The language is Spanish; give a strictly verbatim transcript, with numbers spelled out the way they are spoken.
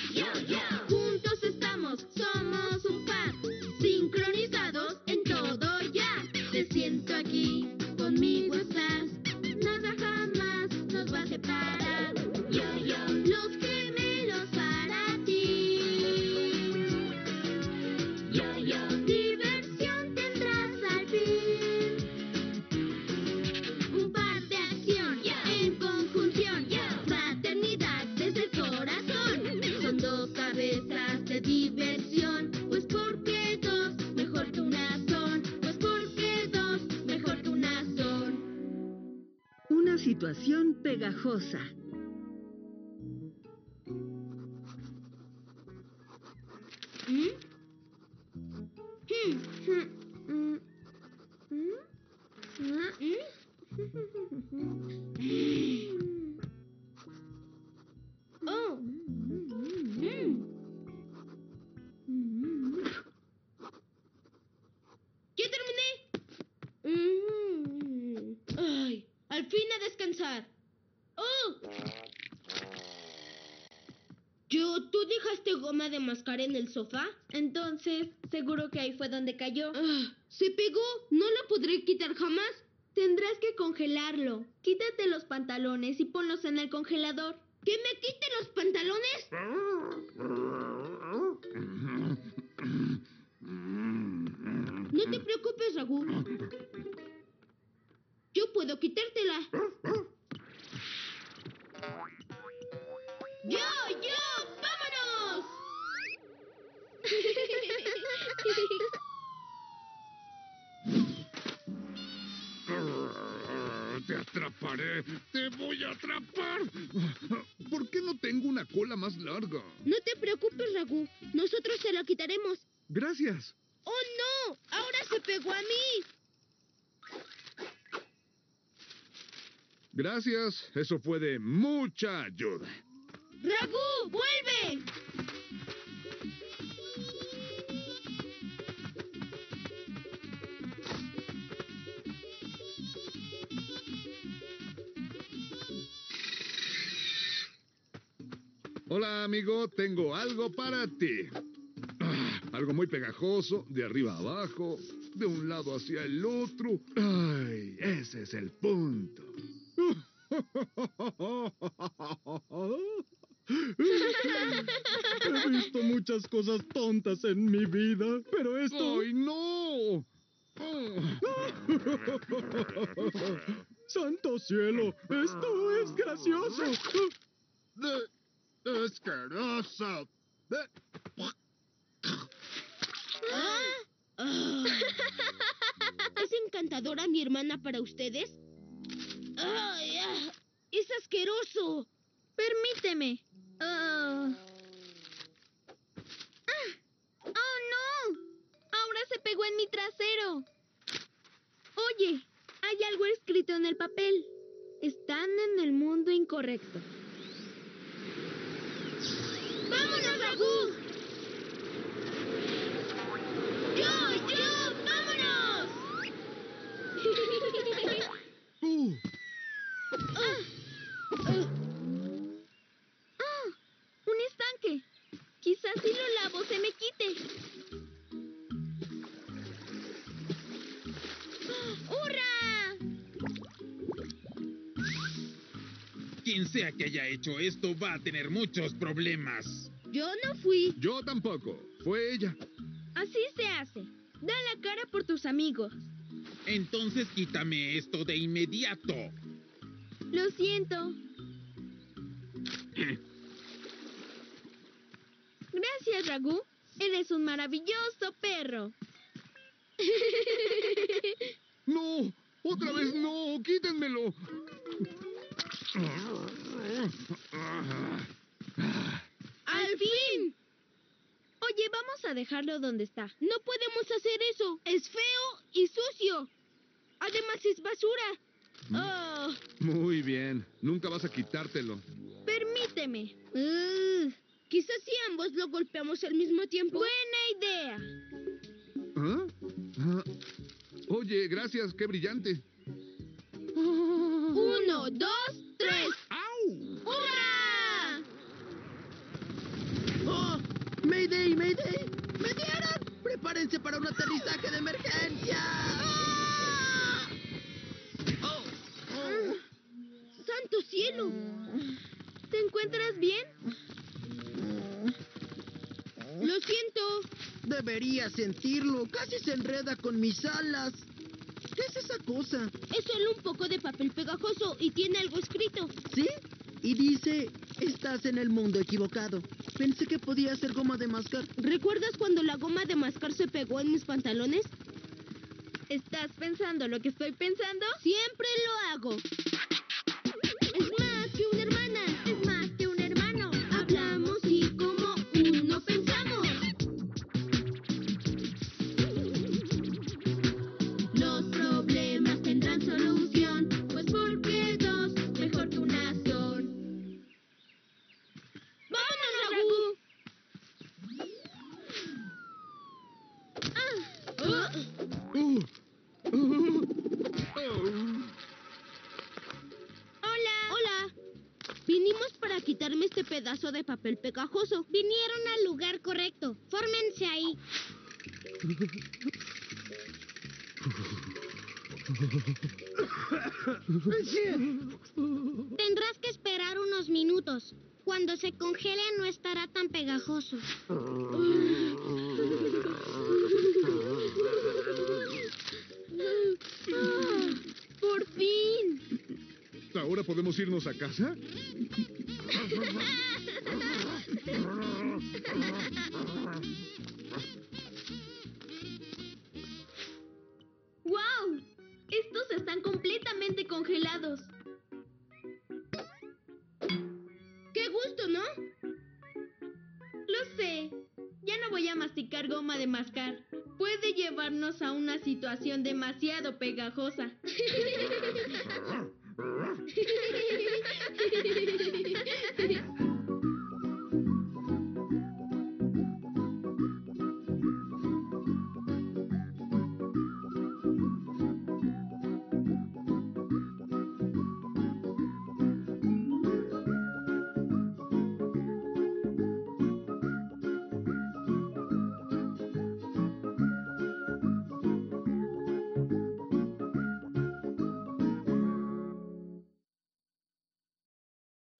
Yo, yo. Juntos estamos, somos un par. Sincronizados en todo ya. Te siento aquí, conmigo estás. Nada jamás nos va a separar. Yo, yo. Los gemelos para ti. Yo, yo. Diversión tendrás al fin. Un par de acción, yo. En conjunción, yo. Fraternidad desde el corazón. Son dos cabezas de diversión. Pues porque dos mejor que una son. Pues porque dos mejor que una son. Una situación pegajosa. ¿Mm? Hmm. Hmm. Mm. Mm. Mm. Oh. Mm. ¡Ya terminé! Mm. ¡Ay! ¡Al fin a descansar! ¡Oh! Yo, ¿tú dejaste goma de mascar en el sofá? Entonces, seguro que ahí fue donde cayó. Ah, ¿se pegó? ¿No la podré quitar jamás? Tendrás que congelarlo. Quítate los pantalones y ponlos en el congelador. ¿Que me quite los pantalones? No te preocupes, Ragú. Yo puedo quitártela. ¡Yo, yo! ¡Vámonos! Te atraparé, te voy a atrapar. ¿Por qué no tengo una cola más larga? No te preocupes, Ragú. Nosotros se la quitaremos. Gracias. ¡Oh, no! ¡Ahora se pegó a mí! Gracias, eso fue de mucha ayuda. ¡Ragú, vuelve! Hola, amigo, tengo algo para ti. Ah, algo muy pegajoso, de arriba a abajo, de un lado hacia el otro. Ay, ese es el punto. He visto muchas cosas tontas en mi vida, pero esto... ¡Ay, no! ¡Santo cielo! ¡Esto es gracioso! De ¡Asqueroso! Ah. Ah. ¿Es encantadora mi hermana para ustedes? Ay, ah, ¡es asqueroso! Permíteme. Oh. Ah. ¡Oh, no! Ahora se pegó en mi trasero. Oye, hay algo escrito en el papel. Están en el mundo incorrecto. ¡Vámonos, Ragú! ¡Yo, yo! ¡Vámonos! Uh. ¡Ah! ¡Ah! ¡Ah! ¡Un estanque! Quizás si lo lavo se me quite. ¡Hurra! Quien sea que haya hecho esto va a tener muchos problemas. Yo no fui. Yo tampoco. Fue ella. Así se hace. Da la cara por tus amigos. Entonces quítame esto de inmediato. Lo siento. Gracias, Ragú. Eres un maravilloso perro. ¡No! ¡Otra vez no! ¡Quítenmelo! ¡Al fin! Oye, vamos a dejarlo donde está. No podemos hacer eso. Es feo y sucio. Además es basura. Oh. Muy bien. Nunca vas a quitártelo. Permíteme. Uh, quizás si ambos lo golpeamos al mismo tiempo. Buena idea. ¿Ah? Ah. Oye, gracias. ¡Qué brillante! Uno, dos, tres. ¡Au! ¡Hurra! ¡Mayday, mayday! ¡Me dieron! ¡Prepárense para un aterrizaje de emergencia! ¡Ah! Oh, oh. ¡Santo cielo! ¿Te encuentras bien? Lo siento. Debería sentirlo. Casi se enreda con mis alas. ¿Qué es esa cosa? Es solo un poco de papel pegajoso y tiene algo escrito. ¿Sí? Y dice, estás en el mundo equivocado. Pensé que podía ser goma de mascar. ¿Recuerdas cuando la goma de mascar se pegó en mis pantalones? ¿Estás pensando lo que estoy pensando? Siempre lo hago. Es más que una hermana, es más que un hermano. Hablamos y como uno pensamos. Los problemas tendrán solución, pues porque dos mejor que una son. ¡Vámonos, Ragu! Ah, oh. Uh, uh, oh. Hola. Hola. Vinimos para quitarme este pedazo de papel pegajoso. Vinieron al lugar correcto. Fórmense ahí. Tendrás que esperar unos minutos. Cuando se congele no estará tan pegajoso. Ah, ¡por fin! ¿Ahora podemos irnos a casa? ¡Guau! Estos están completamente congelados. ¡Qué gusto!, ¿no? Lo sé. Ya no voy a masticar goma de mascar. Puede llevarnos a una situación demasiado pegajosa.